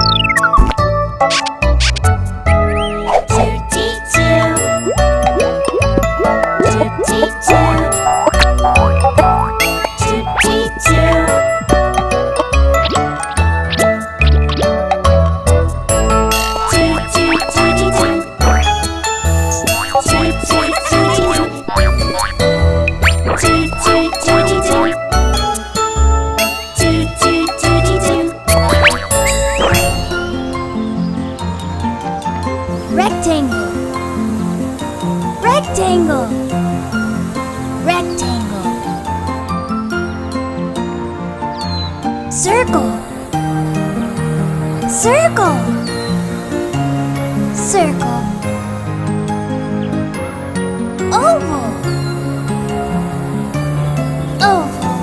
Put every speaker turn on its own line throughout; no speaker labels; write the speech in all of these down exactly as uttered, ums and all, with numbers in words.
Rectangle, rectangle, rectangle. Circle, circle, circle. Oval, oval,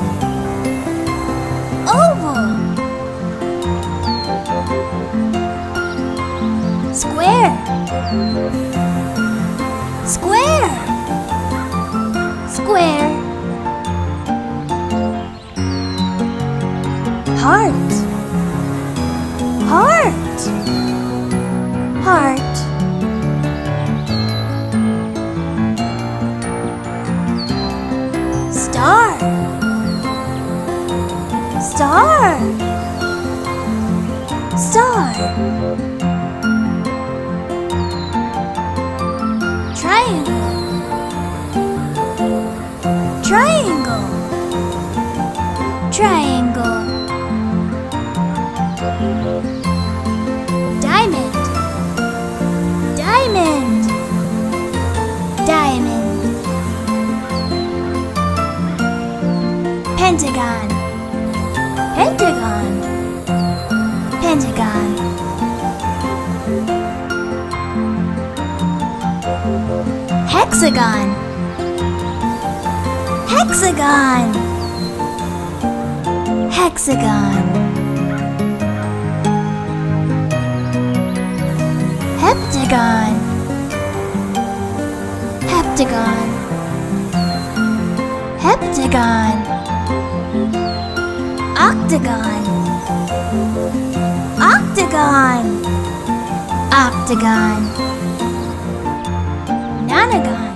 oval. Square, square, square. Heart, heart, heart. Star, star, star. Triangle, triangle, triangle. Diamond, diamond, diamond. Pentagon, pentagon, pentagon. Hexagon, hexagon, hexagon. Heptagon, heptagon, heptagon. Octagon, octagon, octagon. Nonagon,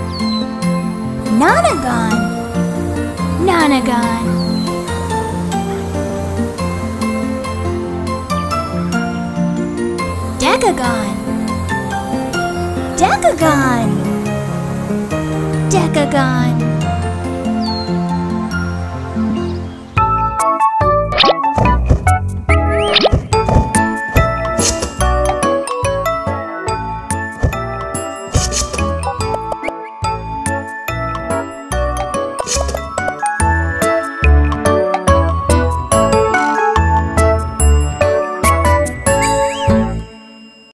nonagon, nonagon. Decagon, decagon, decagon.